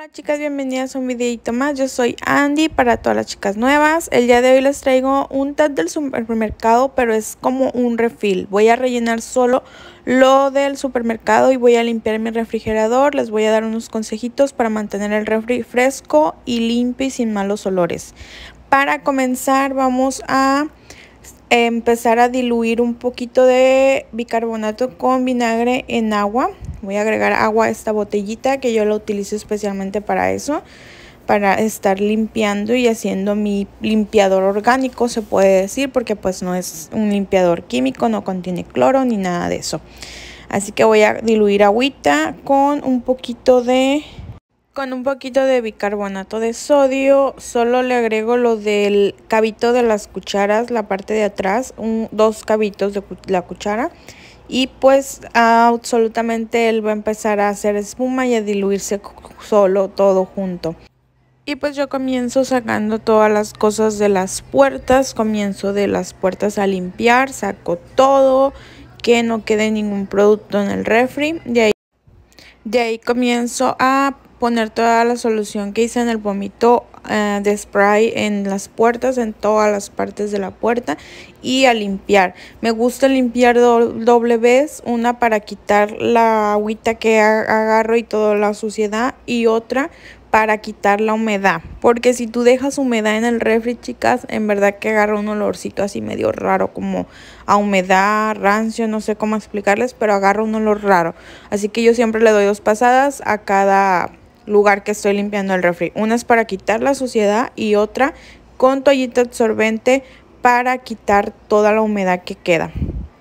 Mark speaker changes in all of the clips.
Speaker 1: Hola chicas, bienvenidas a un videito más. Yo soy Andy para todas las chicas nuevas. El día de hoy les traigo un tag del supermercado, pero es como un refill. Voy a rellenar solo lo del supermercado y voy a limpiar mi refrigerador. Les voy a dar unos consejitos para mantener el refri fresco y limpio y sin malos olores. Para comenzar vamos a empezar a diluir un poquito de bicarbonato con vinagre en agua. Voy a agregar agua a esta botellita que yo la utilizo especialmente para eso, para estar limpiando y haciendo mi limpiador orgánico, se puede decir, porque pues no es un limpiador químico, no contiene cloro ni nada de eso. Así que voy a diluir agüita con un poquito de bicarbonato de sodio. Solo le agrego lo del cabito de las cucharas, la parte de atrás, dos cabitos de la cuchara. Y pues absolutamente él va a empezar a hacer espuma y a diluirse solo todo junto. Y pues yo comienzo sacando todas las cosas de las puertas, comienzo de las puertas a limpiar, saco todo, que no quede ningún producto en el refri. De ahí comienzo a poner toda la solución que hice en el vómito de spray en las puertas, en todas las partes de la puerta, y a limpiar. Me gusta limpiar doble vez, una para quitar la agüita que agarro y toda la suciedad, y otra para quitar la humedad, porque si tú dejas humedad en el refri, chicas, en verdad que agarra un olorcito así medio raro, como a humedad, rancio, no sé cómo explicarles, pero agarra un olor raro. Así que yo siempre le doy 2 pasadas a cada lugar que estoy limpiando el refri. Una es para quitar la suciedad y otra con toallita absorbente para quitar toda la humedad que queda.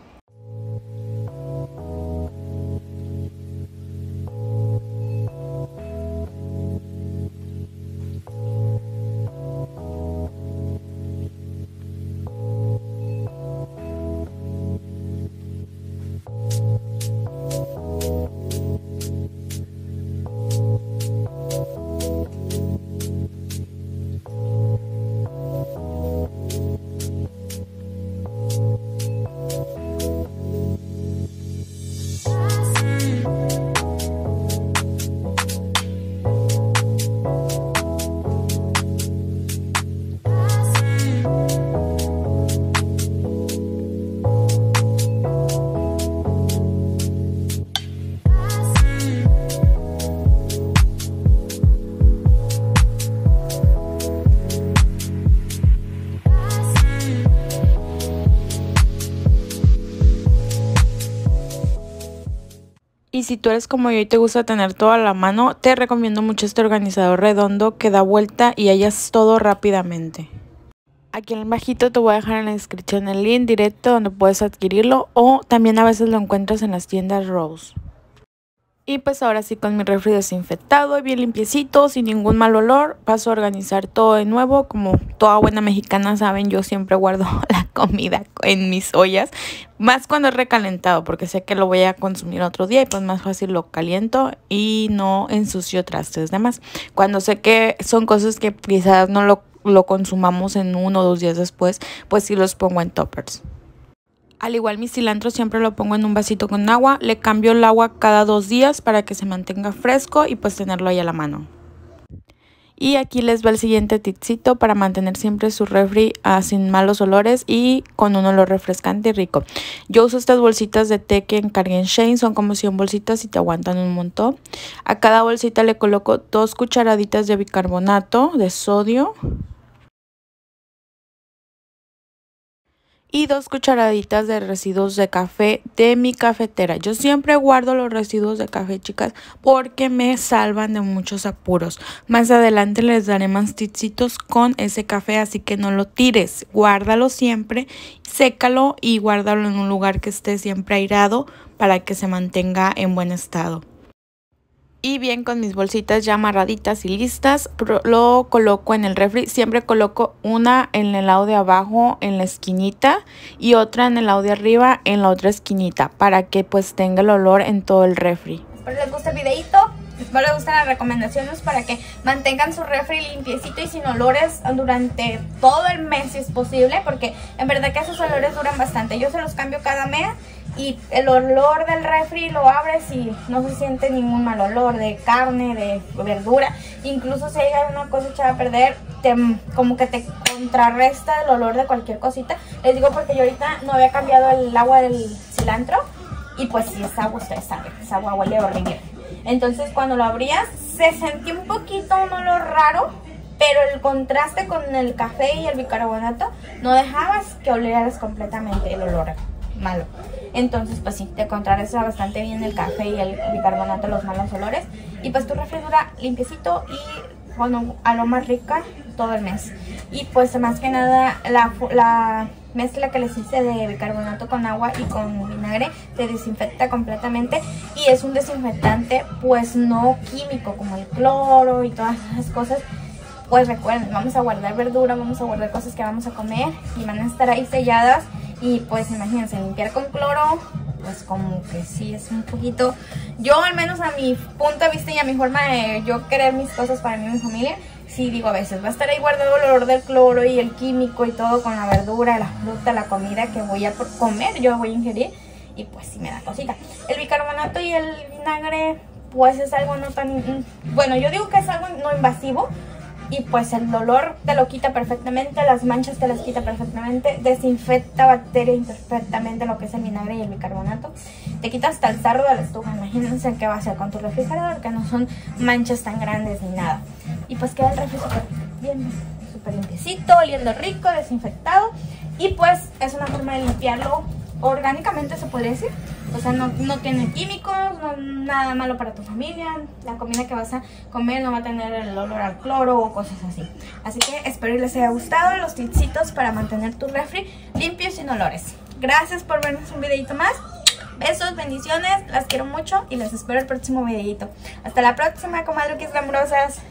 Speaker 1: Y si tú eres como yo y te gusta tener todo a la mano, te recomiendo mucho este organizador redondo que da vuelta y hallas todo rápidamente. Aquí en el bajito te voy a dejar en la descripción el link directo donde puedes adquirirlo, o también a veces lo encuentras en las tiendas Rose. Y pues ahora sí, con mi refri desinfectado y bien limpiecito, sin ningún mal olor, paso a organizar todo de nuevo. Como toda buena mexicana saben, yo siempre guardo la comida en mis ollas, más cuando es recalentado, porque sé que lo voy a consumir otro día y pues más fácil lo caliento y no ensucio trastes demás. Cuando sé que son cosas que quizás no lo consumamos en 1 o 2 días después, pues sí los pongo en toppers. Al igual mi cilantro siempre lo pongo en un vasito con agua, le cambio el agua cada 2 días para que se mantenga fresco y pues tenerlo ahí a la mano. Y aquí les va el siguiente tipcito para mantener siempre su refri sin malos olores y con un olor refrescante y rico. Yo uso estas bolsitas de té que encargué en Shein, son como 100 bolsitas y te aguantan un montón. A cada bolsita le coloco 2 cucharaditas de bicarbonato de sodio y 2 cucharaditas de residuos de café de mi cafetera. Yo siempre guardo los residuos de café, chicas, porque me salvan de muchos apuros. Más adelante les daré más tipsitos con ese café, así que no lo tires. Guárdalo siempre, sécalo y guárdalo en un lugar que esté siempre airado para que se mantenga en buen estado. Y bien, con mis bolsitas ya amarraditas y listas, lo coloco en el refri. Siempre coloco una en el lado de abajo en la esquinita y otra en el lado de arriba en la otra esquinita, para que pues tenga el olor en todo el refri.
Speaker 2: Espero les guste el videito, espero les gustan las recomendaciones para que mantengan su refri limpiecito y sin olores durante todo el mes si es posible, porque en verdad que esos olores duran bastante. Yo se los cambio cada mes y el olor del refri lo abres y no se siente ningún mal olor de carne, de verdura. Incluso si hay alguna cosa echada a perder, como que te contrarresta el olor de cualquier cosita. Les digo porque yo ahorita no había cambiado el agua del cilantro y pues si es agua, ustedes saben, esa agua huele horrible. Entonces cuando lo abrías se sentía un poquito un olor raro, pero el contraste con el café y el bicarbonato no dejabas que olieras completamente el olor malo. Entonces pues sí, te contrarresta bastante bien el café y el bicarbonato, los malos olores. Y pues tu refri dura limpiecito y bueno, a lo más rica todo el mes. Y pues más que nada la mezcla que les hice de bicarbonato con agua y con vinagre te desinfecta completamente. Y es un desinfectante pues no químico como el cloro y todas esas cosas. Pues recuerden, vamos a guardar verdura, vamos a guardar cosas que vamos a comer y van a estar ahí selladas. Y pues imagínense, limpiar con cloro, pues como que sí es un poquito... Yo al menos a mi punto de vista y a mi forma de yo querer mis cosas para mí y mi familia, sí digo a veces, va a estar ahí guardado el olor del cloro y el químico y todo con la verdura, la fruta, la comida que voy a comer, yo voy a ingerir. Y pues sí me da cosita. El bicarbonato y el vinagre pues es algo no tan... Bueno, yo digo que es algo no invasivo. Y pues el olor te lo quita perfectamente, las manchas te las quita perfectamente, desinfecta bacterias perfectamente lo que es el vinagre y el bicarbonato. Te quita hasta el sarro de la estufa, imagínense qué va a hacer con tu refrigerador, que no son manchas tan grandes ni nada. Y pues queda el refri súper limpiecito, oliendo rico, desinfectado. Y pues es una forma de limpiarlo orgánicamente, se podría decir. O sea, no tiene químicos, nada malo para tu familia. La comida que vas a comer no va a tener el olor al cloro o cosas así. Así que espero que les haya gustado los tipsitos para mantener tu refri limpio y sin olores. Gracias por vernos un videito más. Besos, bendiciones, las quiero mucho y les espero el próximo videito. Hasta la próxima, comadruquis glamurosas.